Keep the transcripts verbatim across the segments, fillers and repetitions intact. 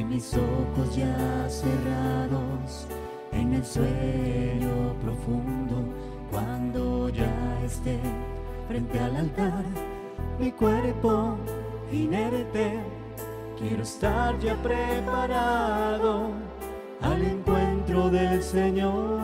mis ojos ya cerrados en el sueño profundo, cuando ya esté frente al altar, mi cuerpo inerte, quiero estar ya preparado al encuentro del Señor.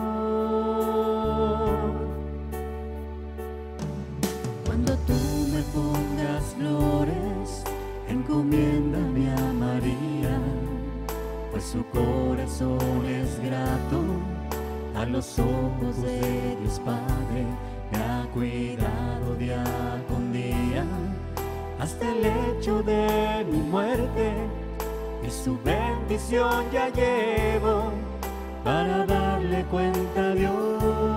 Cuando tú me pongas flores, encomiéndame a María, pues su corazón es grato a los ojos de Dios Padre. Me ha cuidado día con día hasta el hecho de mi muerte, y su bendición ya llevo para darle cuenta a Dios.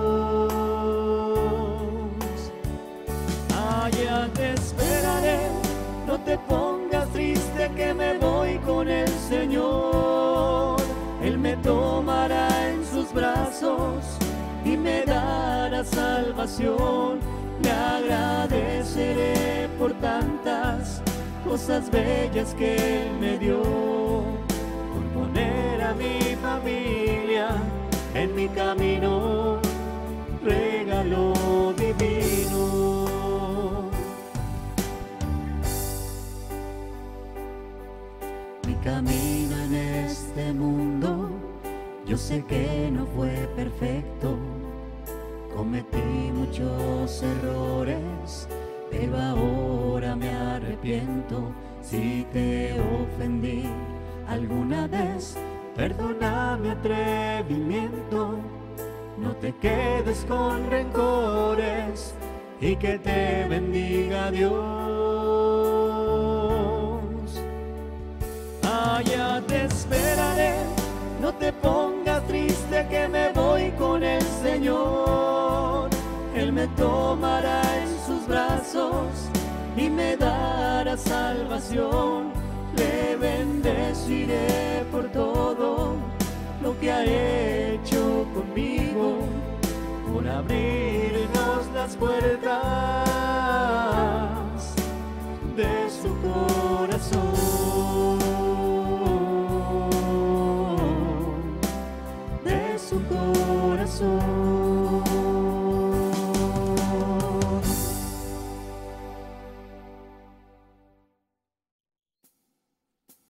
Allá te esperaré, no te pongas triste que me voy con el Señor. Él me tomará en sus brazos y me dará salvación. Le agradeceré por tantas cosas bellas que Él me dio, por poner a mi familia en mi camino, regalo divino. Mi camino en este mundo, yo sé que no fue perfecto, cometí muchos errores, pero ahora me arrepiento. Si te ofendí alguna vez, perdona mi atrevimiento. No te quedes con rencores y que te bendiga Dios. Allá te esperaré, no te pongas triste que me voy con el Señor. Él me tomará en sus brazos y me dará salvación. Le bendeciré por todo lo que ha hecho conmigo, por abrirnos las puertas de su corazón.